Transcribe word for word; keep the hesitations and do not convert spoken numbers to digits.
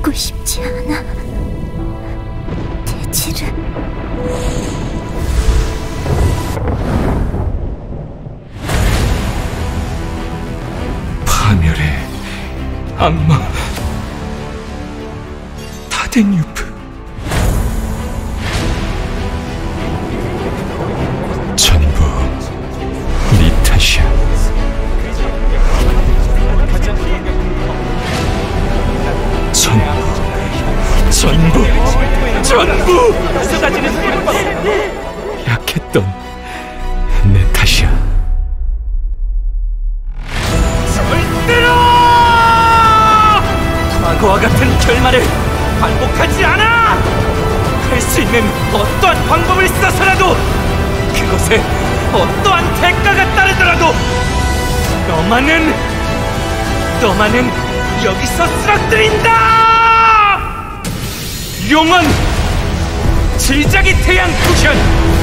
죽고 싶지 않아. 대지를 파멸의 악마 타데뉴프. 전부 네 탓이야. 전부 전부 전부 약했던 내 탓이야. 절대로 과거와 같은 결말을 반복하지 않아! 할 수 있는 어떠한 방법을 써서라도, 그것에 어떠한 대가가 따르더라도 너만은 너만은 여기서 쓰러뜨린다! 용원 질작이 태양 쿠션